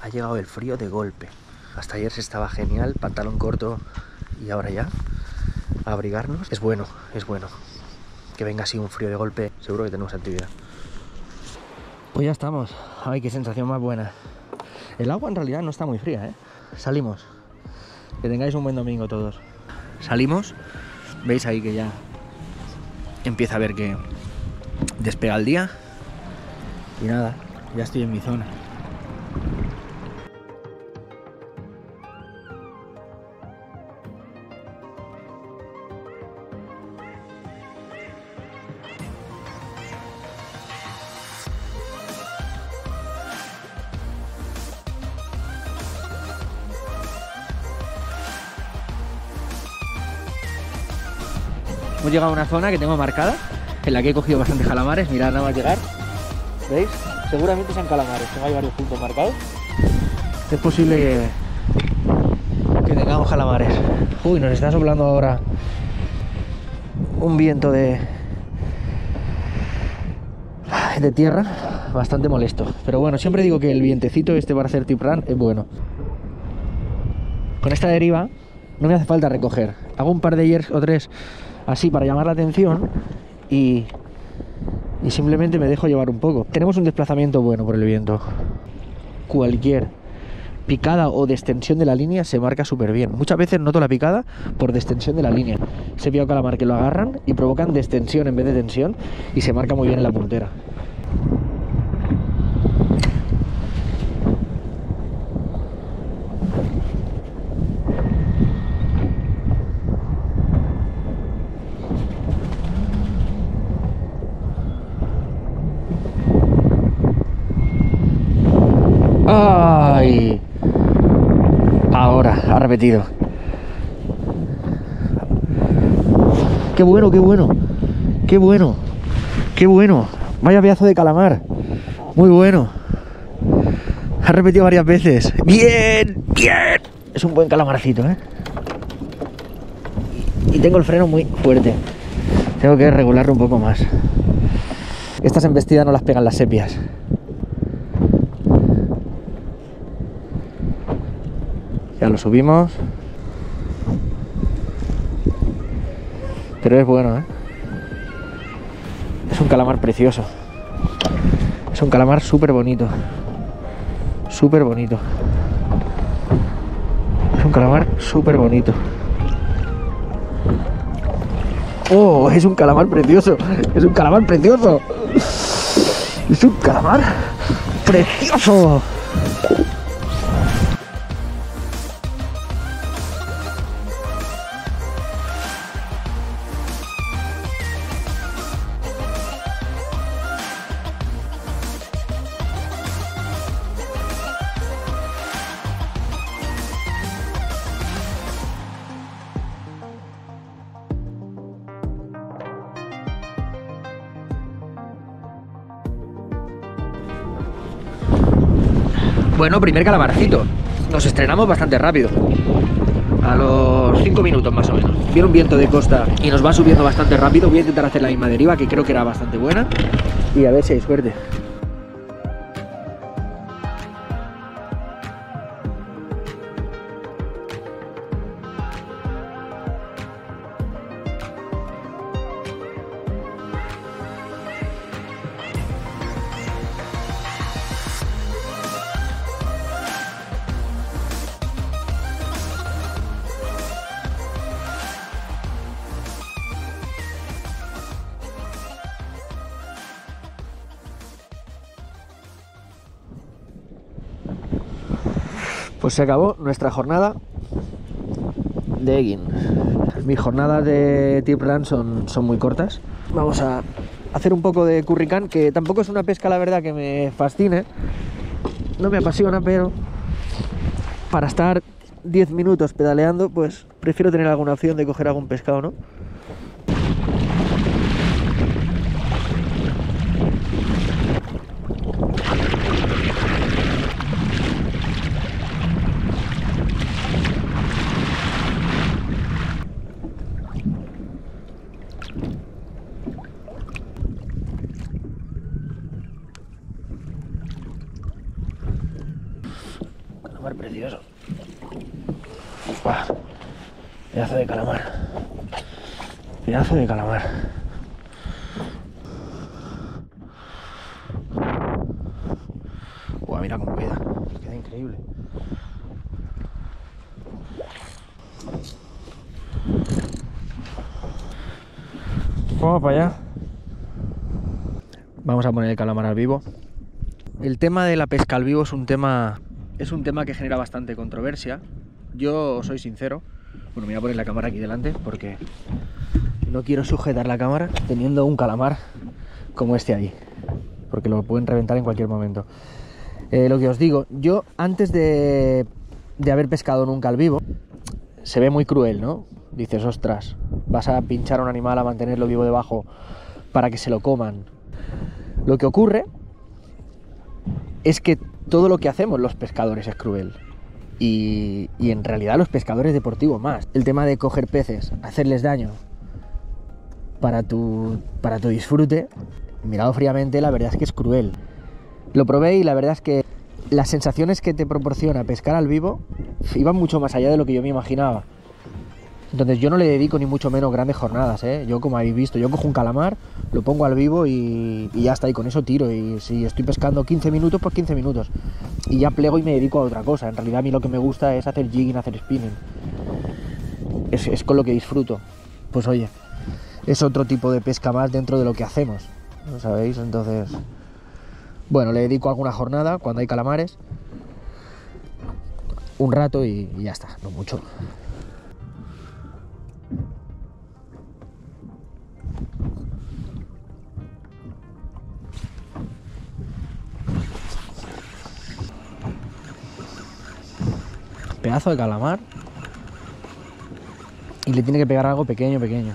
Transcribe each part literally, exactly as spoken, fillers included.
ha llegado el frío de golpe. Hasta ayer se estaba genial, pantalón corto y ahora ya a abrigarnos. Es bueno, es bueno. Que venga así un frío de golpe, seguro que tenemos actividad. Pues ya estamos. Ay, qué sensación más buena. El agua en realidad no está muy fría, ¿eh? Salimos. Que tengáis un buen domingo todos. Salimos. Veis ahí que ya empieza a ver que despega el día. Y nada, ya estoy en mi zona. Hemos llegado a una zona que tengo marcada, en la que he cogido bastantes calamares. Mirad, nada más llegar. ¿Veis? Seguramente sean calamares, tengo ahí varios puntos marcados. Es posible que, que tengamos calamares. Uy, nos está soplando ahora un viento de, de tierra bastante molesto. Pero bueno, siempre digo que el vientecito este para hacer tip run es bueno. Con esta deriva no me hace falta recoger. Hago un par de jerks o tres así para llamar la atención y, y simplemente me dejo llevar un poco. Tenemos un desplazamiento bueno por el viento. Cualquier picada o destensión de la línea se marca súper bien. Muchas veces noto la picada por destensión de la línea. Se pilla calamar que lo agarran y provocan destensión en vez de tensión y se marca muy bien en la puntera. ¡Ay! Ahora, ha repetido. ¡Qué bueno, qué bueno! ¡Qué bueno! ¡Qué bueno! Vaya pedazo de calamar. Muy bueno. Ha repetido varias veces. ¡Bien! ¡Bien! Es un buen calamarcito, ¿eh? Y tengo el freno muy fuerte. Tengo que regularlo un poco más. Estas embestidas no las pegan las sepias. Ya lo subimos. Pero es bueno, ¿eh? Es un calamar precioso. Es un calamar súper bonito. Súper bonito. Es un calamar súper bonito. ¡Oh! Es un calamar precioso. Es un calamar precioso. Es un calamar precioso. Bueno, primer calamarcito. Nos estrenamos bastante rápido. A los cinco minutos más o menos. Viene un viento de costa y nos va subiendo bastante rápido. Voy a intentar hacer la misma deriva, que creo que era bastante buena. Y a ver si hay suerte. Pues se acabó nuestra jornada de egging. Mis jornadas de tip run son, son muy cortas. Vamos a hacer un poco de curricán, que tampoco es una pesca, la verdad, que me fascine. No me apasiona, pero para estar diez minutos pedaleando, pues prefiero tener alguna opción de coger algún pescado, ¿no? precioso. Uah, pedazo de calamar. Pedazo de calamar. Uah, mira cómo queda. Queda increíble. Vamos para allá. Vamos a poner el calamar al vivo. El tema de la pesca al vivo es un tema, es un tema que genera bastante controversia. Yo soy sincero. Bueno, me voy a poner la cámara aquí delante porque no quiero sujetar la cámara teniendo un calamar como este ahí, porque lo pueden reventar en cualquier momento. Eh, lo que os digo, yo antes de, de haber pescado nunca al vivo, se ve muy cruel, ¿no? Dices, ostras, vas a pinchar a un animal a mantenerlo vivo debajo para que se lo coman. Lo que ocurre es que todo lo que hacemos los pescadores es cruel. Y, y en realidad los pescadores deportivos más. El tema de coger peces, hacerles daño para tu, para tu disfrute, mirado fríamente, la verdad es que es cruel. Lo probé y la verdad es que las sensaciones que te proporciona pescar al vivo iban mucho más allá de lo que yo me imaginaba. Entonces yo no le dedico ni mucho menos grandes jornadas, ¿eh? Yo, como habéis visto, yo cojo un calamar, lo pongo al vivo y, y ya está, y con eso tiro. Y si estoy pescando quince minutos, pues quince minutos. Y ya plego y me dedico a otra cosa. En realidad a mí lo que me gusta es hacer jigging, hacer spinning. Es, es con lo que disfruto. Pues oye, es otro tipo de pesca más dentro de lo que hacemos, ¿no sabéis? Entonces, bueno, le dedico alguna jornada cuando hay calamares, un rato y, y ya está, no mucho. Pedazo de calamar. Y le tiene que pegar algo pequeño, pequeño.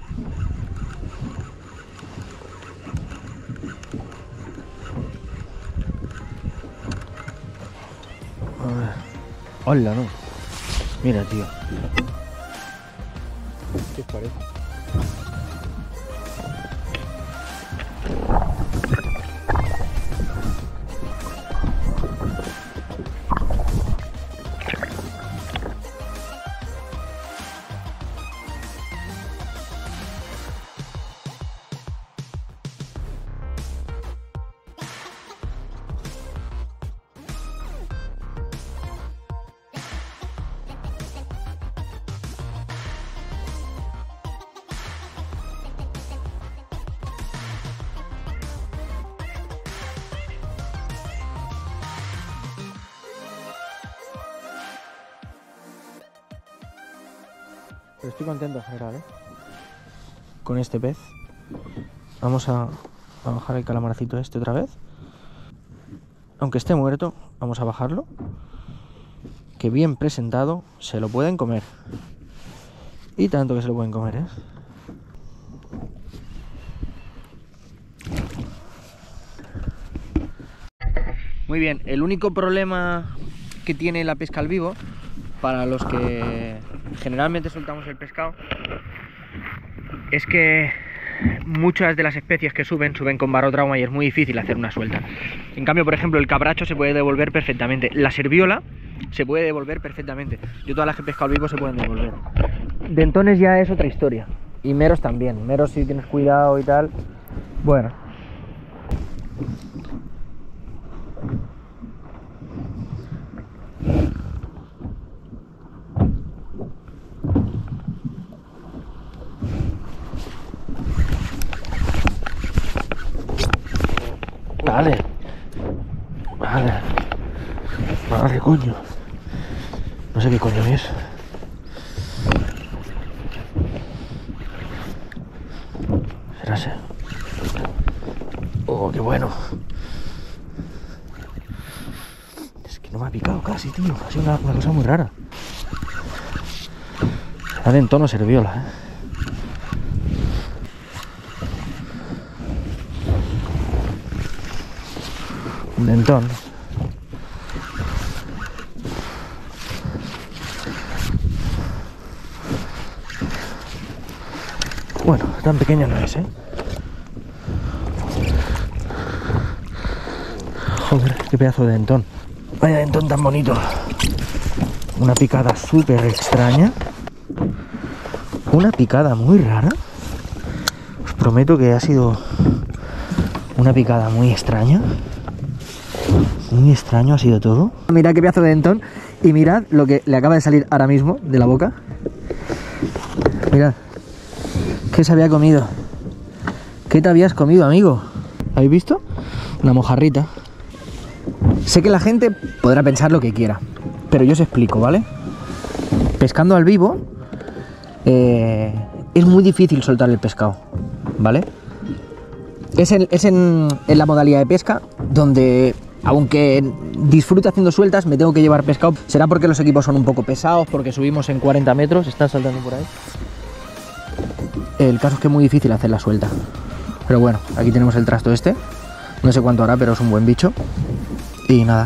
A ver. Hola, no. Mira, tío. ¿Qué os parece? Pero estoy contento en general, ¿eh? Con este pez. Vamos a, a bajar el calamarcito este otra vez. Aunque esté muerto, vamos a bajarlo. Que bien presentado, se lo pueden comer. Y tanto que se lo pueden comer, ¿eh? Muy bien, el único problema que tiene la pesca al vivo, para los que generalmente soltamos el pescado, es que muchas de las especies que suben, suben con barotrauma y es muy difícil hacer una suelta. En cambio, por ejemplo, el cabracho se puede devolver perfectamente. La serviola se puede devolver perfectamente. Yo todas las que he pescado al vivo se pueden devolver. Dentones ya es otra historia. Y meros también. Meros, si tienes cuidado y tal. Bueno. Vale. Vale. Vale, coño. No sé qué coño es. ¿Será ese? Oh, qué bueno. Es que no me ha picado casi, tío. Ha sido una, una cosa muy rara. Está en tono serviola, eh. Dentón. Bueno, tan pequeña no es, ¿eh? Joder, qué pedazo de dentón. Vaya dentón tan bonito. una picada súper extraña. Una picada muy rara. Os prometo que ha sido una picada muy extraña. Muy extraño ha sido todo. Mirad qué pedazo de dentón. Y mirad lo que le acaba de salir ahora mismo de la boca. Mirad. ¿Qué se había comido? ¿Qué te habías comido, amigo? ¿Habéis visto? Una mojarrita. Sé que la gente podrá pensar lo que quiera, pero yo os explico, ¿vale? Pescando al vivo eh, es muy difícil soltar el pescado, ¿vale? Es, en, es en, en la modalidad de pesca donde, aunque disfruto haciendo sueltas, me tengo que llevar pescado. Será porque los equipos son un poco pesados, porque subimos en cuarenta metros, están saltando por ahí. El caso es que es muy difícil hacer la suelta. Pero bueno, aquí tenemos el trasto este. No sé cuánto hará, pero es un buen bicho. Y nada.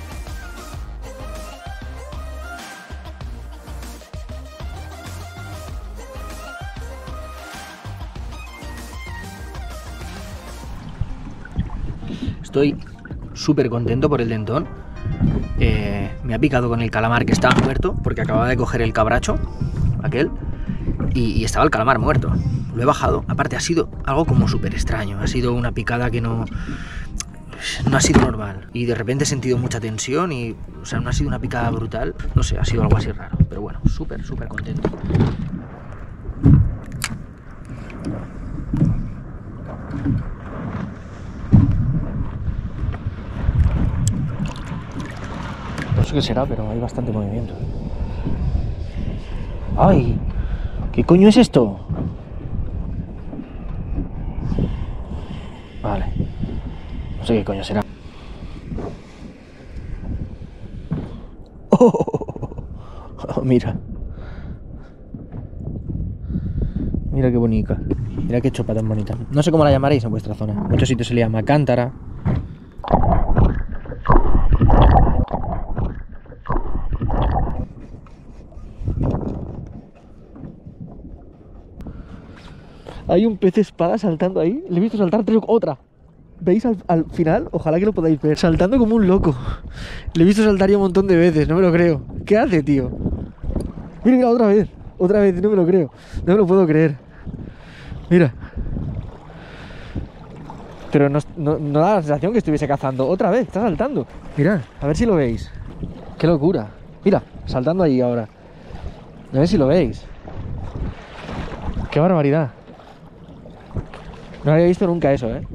Estoy súper contento por el dentón. Eh, me ha picado con el calamar que estaba muerto, porque acababa de coger el cabracho, aquel, y, y estaba el calamar muerto. Lo he bajado. Aparte ha sido algo como súper extraño. Ha sido una picada que no... No ha sido normal. Y de repente he sentido mucha tensión y... O sea, no ha sido una picada brutal. No sé, ha sido algo así raro. Pero bueno, súper, súper contento. No sé qué será, pero hay bastante movimiento. ¡Ay! ¿Qué coño es esto? Vale. No sé qué coño será. ¡Oh! Oh, mira. Mira qué bonita. Mira qué chopa tan bonita. No sé cómo la llamaréis en vuestra zona. En muchos sitios se le llama cántara. Hay un pez espada saltando ahí. Le he visto saltar tres... ¡Otra! ¿Veis al, al final? Ojalá que lo podáis ver. Saltando como un loco. Le he visto saltar ya un montón de veces, no me lo creo. ¿Qué hace, tío? Mira, mira, otra vez. Otra vez, no me lo creo. No me lo puedo creer. Mira. Pero no, no, no da la sensación que estuviese cazando. Otra vez, está saltando. Mirad, a ver si lo veis. ¡Qué locura! Mira, saltando ahí ahora. A ver si lo veis. ¡Qué barbaridad! No había visto nunca eso, ¿eh?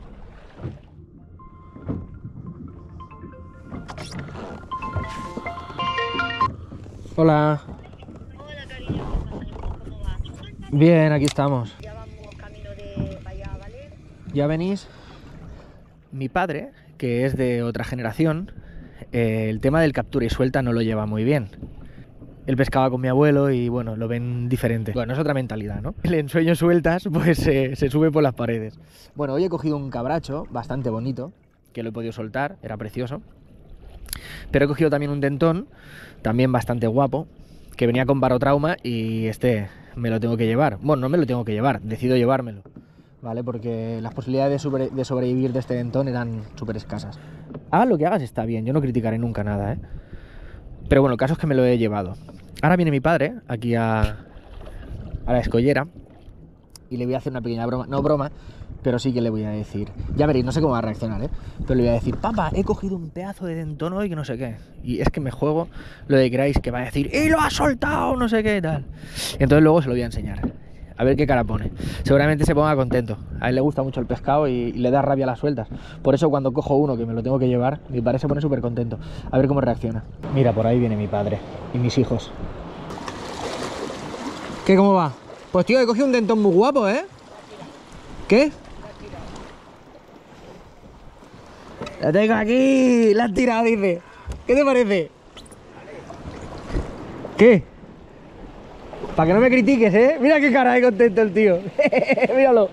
Hola. Hola, cariño. ¿Cómo va? Bien, aquí estamos. Ya vamos camino de para allá, ¿vale? ¿Ya venís? Mi padre, que es de otra generación, eh, el tema del captura y suelta no lo lleva muy bien. Él pescaba con mi abuelo y bueno, lo ven diferente. Bueno, es otra mentalidad, ¿no? El ensueño sueltas, pues eh, se sube por las paredes. Bueno, hoy he cogido un cabracho bastante bonito, que lo he podido soltar, era precioso. Pero he cogido también un dentón, también bastante guapo, que venía con barotrauma y este me lo tengo que llevar. Bueno, no me lo tengo que llevar, decido llevármelo, ¿vale? Porque las posibilidades de, sobre, de sobrevivir de este dentón eran súper escasas. Hagas lo que hagas está bien, yo no criticaré nunca nada, ¿eh? Pero bueno, el caso es que me lo he llevado. Ahora viene mi padre aquí a, a la escollera y le voy a hacer una pequeña broma, no broma, pero sí que le voy a decir, ya veréis, no sé cómo va a reaccionar, ¿eh? Pero le voy a decir, papá, he cogido un pedazo de dentón hoy que no sé qué. Y es que me juego lo de que queráis que va a decir, ¡y lo ha soltado! No sé qué y tal. Y entonces luego se lo voy a enseñar. A ver qué cara pone. Seguramente se ponga contento. A él le gusta mucho el pescado y, y le da rabia las sueltas. Por eso cuando cojo uno que me lo tengo que llevar, mi padre se pone súper contento. A ver cómo reacciona. Mira, por ahí viene mi padre y mis hijos. ¿Qué, cómo va? Pues tío, he cogido un dentón muy guapo, ¿eh? ¿Qué? La tengo aquí. La has tirado, dice. ¿Qué te parece? ¿Qué? Para que no me critiques, ¿eh? Mira qué cara de contento el tío. Míralo.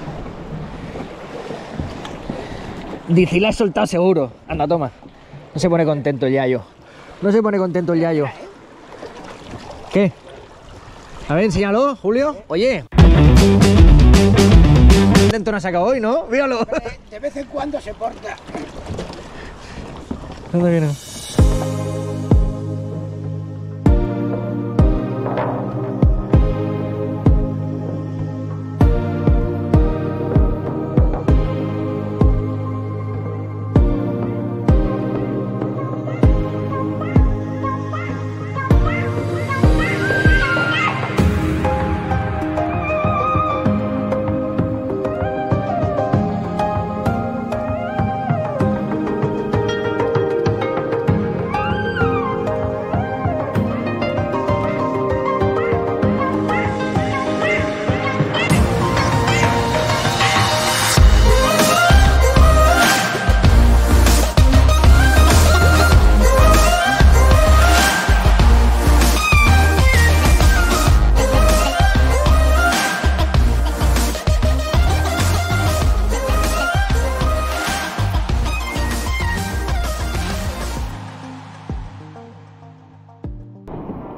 Dice, y la has soltado seguro. Anda, toma. No se pone contento el yayo. No se pone contento el yayo. ¿Qué? A ver, enséñalo, Julio. Oye. El dentón ha sacado hoy, ¿no? Míralo. De vez en cuando se porta. ¿Dónde viene?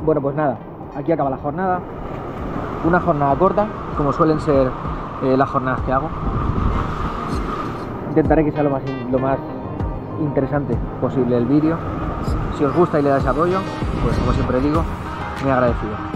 Bueno, pues nada, aquí acaba la jornada. Una jornada corta, como suelen ser eh, las jornadas que hago. Intentaré que sea lo más, lo más interesante posible el vídeo. Si os gusta y le dais apoyo, pues como siempre digo, muy agradecido.